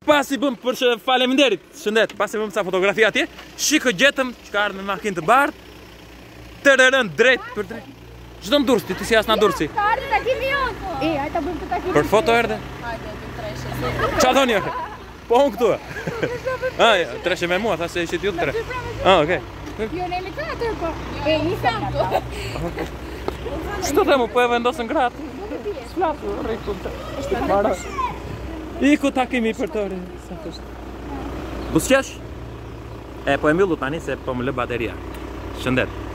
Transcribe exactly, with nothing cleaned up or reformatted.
pasi bëm për që faleminderit. Shëndet, pasi bëm sa fotografi atje. Shiko gjetëm që ka ardhur me makinë të bardhë. Të rënë drejt për drejt. Çdo më dursti, ti si as na dursi. Ka ardhur takimi jon. E, hajta bëjmë të takimin. Për foto erdhe? Hajde, të treshe. Qa thoni jo? Po unë këtu. Ah, treshe me mua, tha se ishit ju të tre. Ah, okej. Jo, ne jemi të atër, po. E, nisam këtu. Shto të mu, po e vendosën gratë. Sflatu, rriku të. Iku takimi për të ri. Busqesh? E, po e mbyllu tani se po më lë bateria. Shëndet.